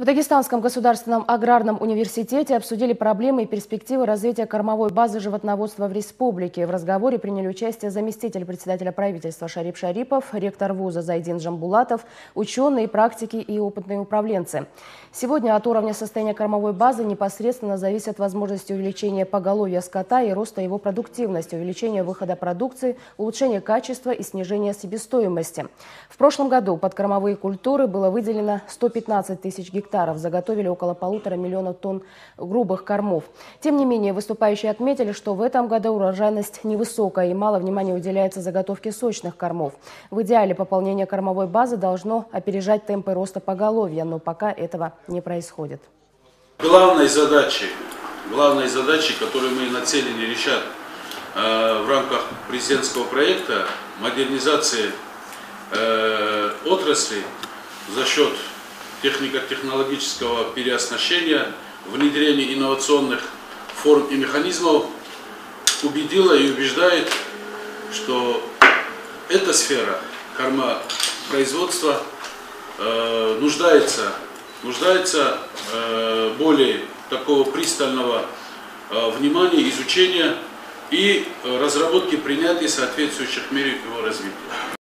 В Дагестанском государственном аграрном университете обсудили проблемы и перспективы развития кормовой базы животноводства в республике. В разговоре приняли участие заместитель председателя правительства Шарип Шарипов, ректор вуза Зайдин Жамбулатов, ученые, практики и опытные управленцы. Сегодня от уровня состояния кормовой базы непосредственно зависят возможности увеличения поголовья скота и роста его продуктивности, увеличения выхода продукции, улучшения качества и снижения себестоимости. В прошлом году под кормовые культуры было выделено 115 тысяч гектаров, заготовили около 1,5 миллиона тонн грубых кормов. Тем не менее, выступающие отметили, что в этом году урожайность невысокая и мало внимания уделяется заготовке сочных кормов. В идеале пополнение кормовой базы должно опережать темпы роста поголовья, но пока этого не происходит. Главной задачей, которую мы нацелены решать в рамках президентского проекта модернизации отрасли за счет технико-технологического переоснащения, внедрения инновационных форм и механизмов, убедила и убеждает, что эта сфера кормопроизводства нуждается более такого пристального внимания, изучения и разработки принятия соответствующих мер его развития.